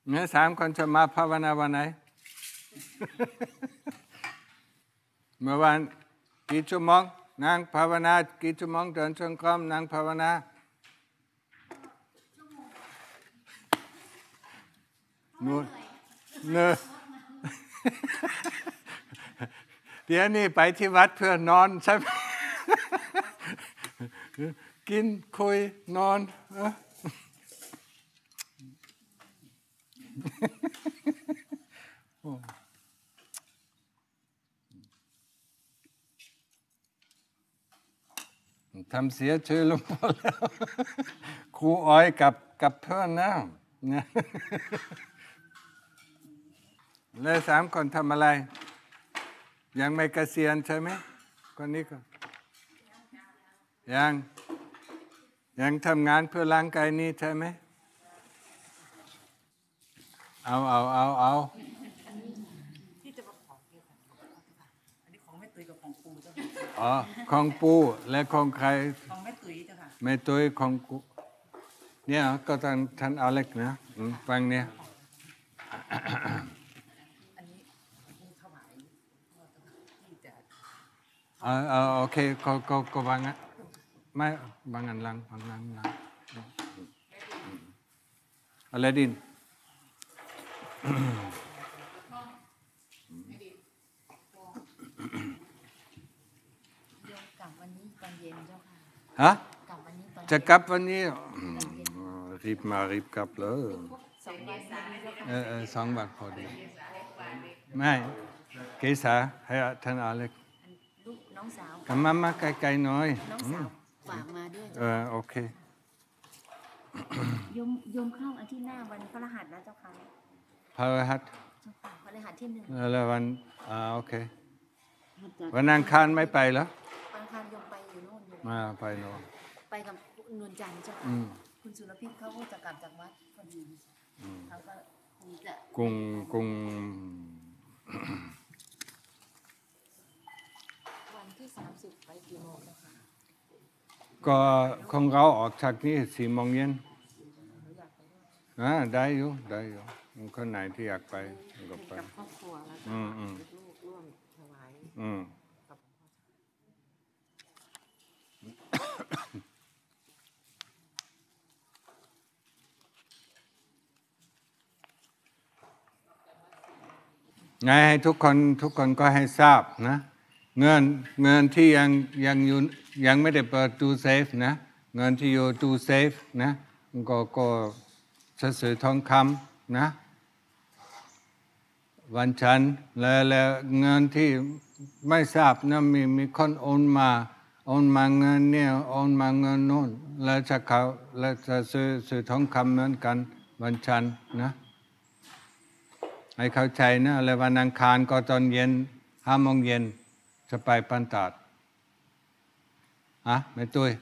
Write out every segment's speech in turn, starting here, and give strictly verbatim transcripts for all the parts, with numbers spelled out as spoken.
เนี่ยสามคนจะมาภาวนาวันไหน เมื่อวานกี่ชั่วโมงนั่งภาวนากี่ชั่วโมงเดินจงกรมนั่งภาวนานู่นเนอะ เดี๋ยวนี้ไปที่วัดเพื่อนอนใช่ไหม กินคุยนอนทำเสียชื่อหลวงพ่อแล้ว ครูอ้อยกับกับเพื่อนนะเนี่ย แล้วสามคนทำอะไรยังไม่เกษียณใช่ไหมคนนี้ก็ยังยังทำงานเพื่อร่างกายนี้ใช่ไหมเอาเอาเอาเอาที่จะมาขอเกี่ยวกับอันนี้ของแม่ตุ้ยกับของปูเจ้าค่ะอ๋อของปูและของใครของแม่ตุ้ยเจ้าค่ะแม่ตุ้ยของกูเนี่ยก็ท่านท่านเอาเล็กนะฟังเนี่ยอันนี้ปูถวายที่จะเออเออโอเคก็ก็ก็บางอ่ะไม่บางอันลังบางอันลังอะไรดินกลับวันนี้ตอนเย็นเจ้าฮค่ะะกลับวันนี้ตอนจะกลับวันนี้รีบมารีบกลับเลยสองวันเออเออสองวันพอดีไม่เกษาให้ท่านอาเล็กลูกน้องสาวกำมามาไกลๆหน่อยน้องสาวฝากมาด้วยเออโอเคโยมโยมเข้าอาทิตย์หน้าวันพฤหัสนะเจ้าค่ะพฤหัสพฤหัสที่หนึ่งแล้ววันอ่าโอเควันอังคารไม่ไปเหรอวันอังคารโยมไปอยู่โน่นอยู่มาไปโน่นไปกับนวลจันทร์เจ้าค่ะคุณสุรพิษเขาก็จะกลับจากวัดพอดีเขาก็คงจะกรุงกรุงวันที่สามสิบไปกี่โมงเจ้าค่ะก็ของเราออกจากนี้สี่โมงเย็นอ่าได้อยู่ได้อยู่คนไหนที่อยากไปก็ไปกับครอบครัวแล้วก็ลูกร่วมถวายอืมไงให้ทุกคนทุกคนก็ให้ทราบนะเงินเงินที่ยังยังอยู่ยังไม่ได้เปิดตู้เซฟนะเงินที่อยู่ตู้เซฟนะก็ก็จะซื้อทองคำนะวันจันทร์แล้วแล้วเงินที่ไม่ทราบนะมีมีคนโอนมาโอนมาเงินเนี่ยโอนมาเงินโน้นแล้วจะเขาแล้วจะซื้อซื้อทองคำเหมือนกันวันจันทร์นะให้เข้าใจนะแล้ววันอังคารก็ตอนเย็นห้าโมงเย็นจะไปปันตาดอ่ะไม่ตุ้ย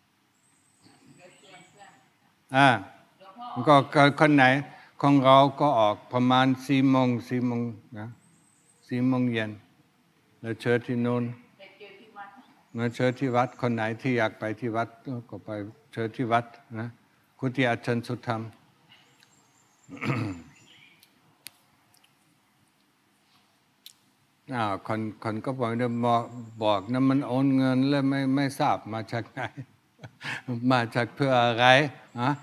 อ่าก็คนไหนของเราก็ออกประมาณสี่โมงสี่โมงนะสี่โมงเย็นแล้วเชิญที่โน่นมาเชิญที่วัดคนไหนที่อยากไปที่วัดก็ไปเชิญที่วัดนะกุฏิอาจารย์สุธรรมอ้าวคนคนก็บอกเนี่ยบอกบอกนะมันโอนเงินแล้วไม่ไม่ทราบมาจากไหนมาจากเพื่ออะไรฮะ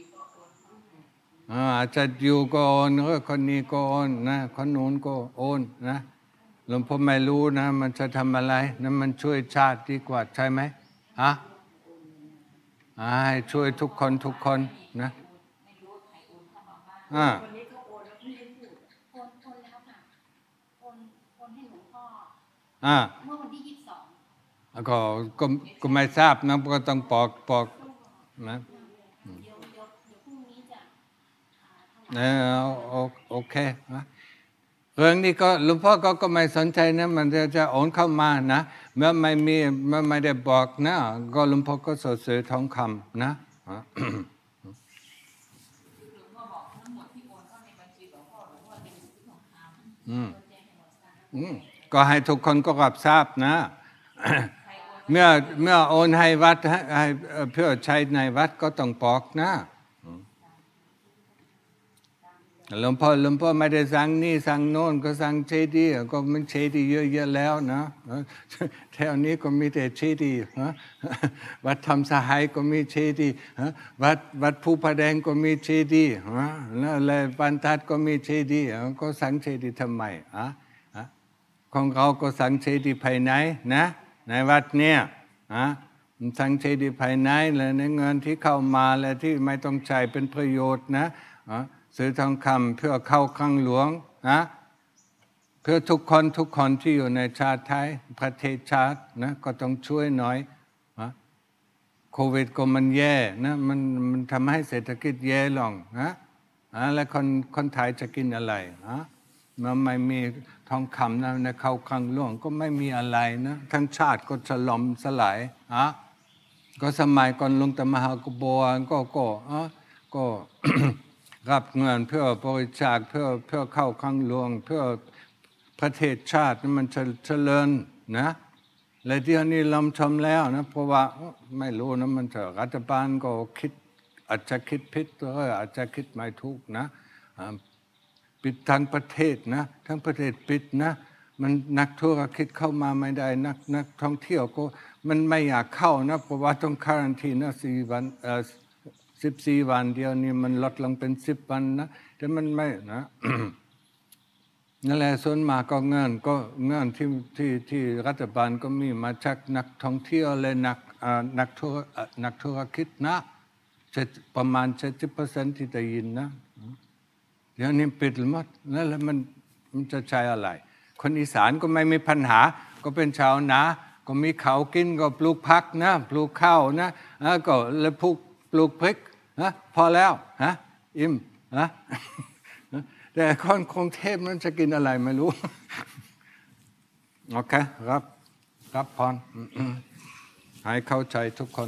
อาจจะอยู่ก็โอนหรือคนนี้ก็โอนนะคนนู้นก็โอนนะหลวงพ่อไม่รู้นะมันจะทำอะไรนะมันช่วยชาติดีกว่าใช่ไหมฮะให้ช่วยทุกคนทุกคนนะอ่าอ่าเมื่อวันที่ยี่สิบสองก็ก็ก็ไม่ทราบนะก็ต้องปอกปอกนะเออโอเคนะเรื่องนี้ก็หลวงพ่อก็ก็ไม่สนใจนะมันจะจะโอนเข้ามานะเมื่อไม่มีเมื่อไม่ได้บอกนะก็หลวงพ่อก็สดซื้อทองคำนะอืมอืมก็ให้ทุกคนก็รับทราบนะเมื่อเมื่อโอนให้วัดให้เพื่อใช้ในวัดก็ต้องบอกนะหลวงพ่อหลวงพ่อไม่ได้สั่งนี่สั่งโน่นก็สั่งเจดีย์ก็มันเจดีย์เยอะแยะแล้วนะแถวนี้ก็มีแต่เจดีย์วัดธรรมสหายก็มีเจดีย์วัดวัดภูพระแดงก็มีเจดีย์แล้วปันทัดก็มีเจดีย์ก็สั่งเจดีย์ทำไมของเราก็สั่งเจดีย์ภายในนะในวัดเนี่ยสั่งเจดีย์ภายในและในเงินที่เข้ามาและที่ไม่ต้องใช้เป็นประโยชน์นะซื้อทองคำเพื่อเข้าคลังหลวงนะเพื่อทุกคนทุกคนที่อยู่ในชาติไทยประเทศชาตินะก็ต้องช่วยหน่อยนะโควิดก็มันแย่นะมันมันทำให้เศรษฐกิจแย่ลงนะแล้วคนคนไทยจะกินอะไรนะมันไม่มีทองคำนะในเข้าคลังหลวงก็ไม่มีอะไรนะทั้งชาติก็ฉลมสลายนะก็สมัยก่อนหลวงตามหากบัวก็ก็ก็ รับเงินเพื่อบริจาคเพื่อเพื่อเข้าคลังหลวงเพื่อประเทศชาติมันจะเจริญนะและเดี๋ยวนี้ลำชมแล้วนะเพราะว่าไม่รู้นะมันจะรัฐบาลก็คิดอาจจะคิดผิดหรืออาจจะคิดไม่ถูกนะปิดทั้งประเทศนะทั้งประเทศปิดนะมันนักธุรกิจเข้ามาไม่ได้นักนักท่องเที่ยวก็มันไม่อยากเข้านะเพราะว่าต้องควอรันทีนะสี่วันเอ่อสิบสี่วันเดียวนี้มันลดลงเป็นสิบวันนะแต่มันไม่นะ นั่นแหละส่วนมากก็เงินก็เงินที่ที่ที่รัฐบาลก็มีมาจากนักท่องเที่ยวและนักนักธุรนักธุรกิจนะประมาณเจ็ดสิบเปอร์เซ็นต์ที่ได้ยินนะเดี๋ยวนี้ปิดหมดแล้วมันมันจะใช้อะไรคนอีสานก็ไม่มีปัญหาก็เป็นชาวนาก็มีเขากินก็ปลูกผักนะปลูกข้าวนะก็แล้วปลูกปลูกพริกนะพอแล้วฮะอิ่มนะแต่คนกรุงเทพมันจะกินอะไรไม่รู้โอเครับรับพรให้เข้าใจทุกคน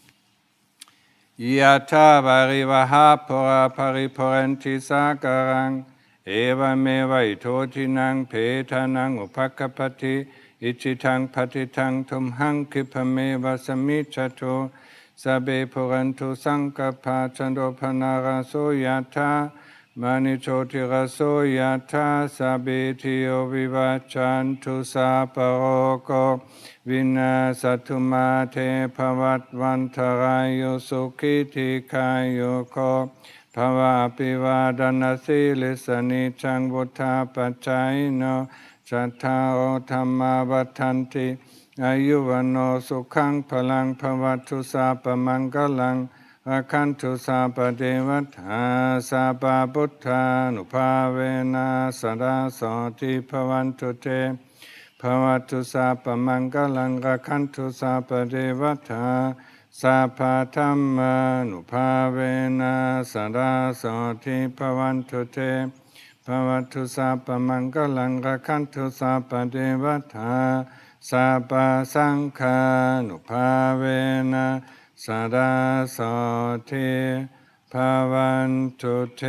ยะถาวาริวหาปุราภริปุเรนติสาการังเอวเมวัยโททินังเพทานังอุปกปติอิจิตังปฏิตังทุมหังคิปเมวะสมิจจโตสัพเพปุเรนตุสังกปาจันโดปนาราโสยะถามณิโชติราโสยะถาสัพพิติโยวิวัจจันตุสัพพะโรโควินาศตุมาเทภวัตวันตรายโยสุขิธิกายโยโคภวะปิวาดนาสิลิสนิจังวุธาปัจจัยโนจัตตาโอธรรมาวัฏันติอายุวันโนสุขังพลังภวัตตุสัพพมังคลังอาคันตุสัพพเทวตาสัพพพุทธานุภาเวนะสดาโสติภวันตุเตภวัตตุสัพพมังคลังอาคันตุสัพพเทวตาสัพพธัมมานุภาเวนะสดาโสติภวันตุเตภวัตตุสัพพมังคลังอาคันตุสัพพเทวตาสัพพสังฆานุภาเวนะสดาโสติภวันตุเต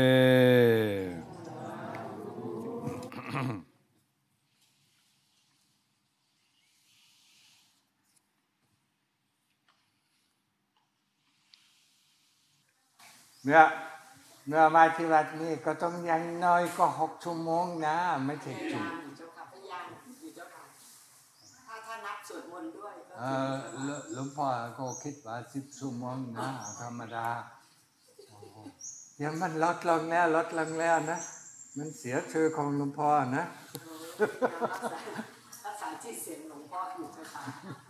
เมื่อเมื่อมาที่วัดนี้ก็ต้องยังน้อยก็หกชั่วโมงนะไม่ถึงจุดเจ้าค่ะพยานอยู่เจ้าค่ะถ้าถ้านับสวดมนต์ด้วยเออหลวงพ่อก็คิดว่าสิบชั่วโมงนะธรรมดาเดี๋ยวมันลดลงแล้วลดลงแล้วนะมันเสียชื่อของหลวงพ่อนะรักษาที่เสียงหลวงพ่ออยู่เจ้าค่ะ